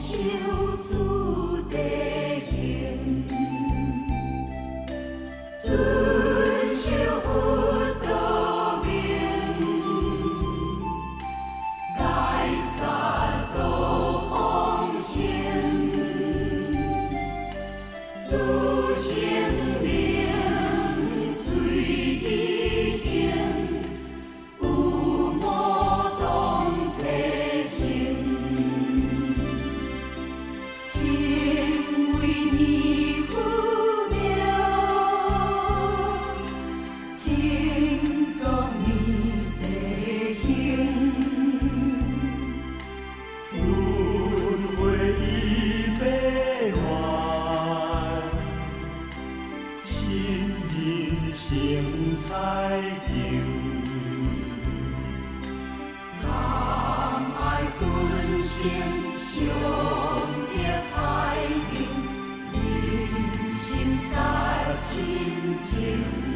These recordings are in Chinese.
受主地形，遵守佛道命，改善道风行，主生命随意行，有无当提升，情为你父名，情作你地形。 轮回已悲乱，亲人成彩球。 谈爱本性，上得太平，人生赛亲情。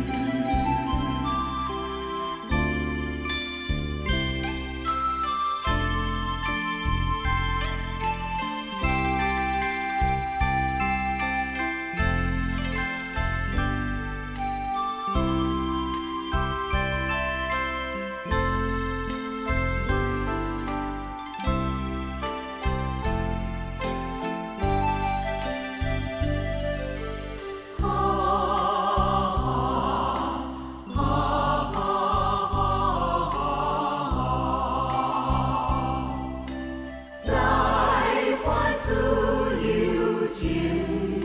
在还自由情，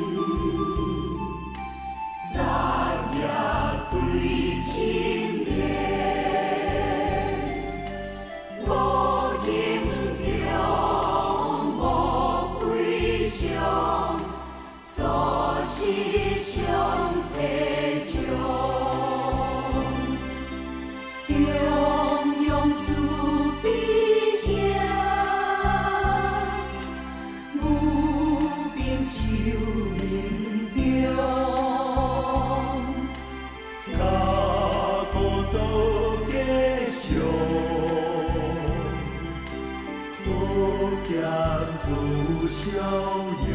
三业对亲缘，无形中无归向，所思相提倡。中庸自比兄，无病受刑强。 甲孤岛继续，福建自逍遥。